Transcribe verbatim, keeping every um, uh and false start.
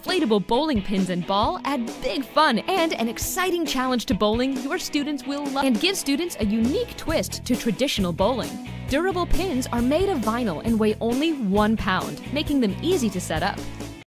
inflatable bowling pins and ball add big fun and an exciting challenge to bowling your students will love and give students a unique twist to traditional bowling. Durable pins are made of vinyl and weigh only one pound, making them easy to set up.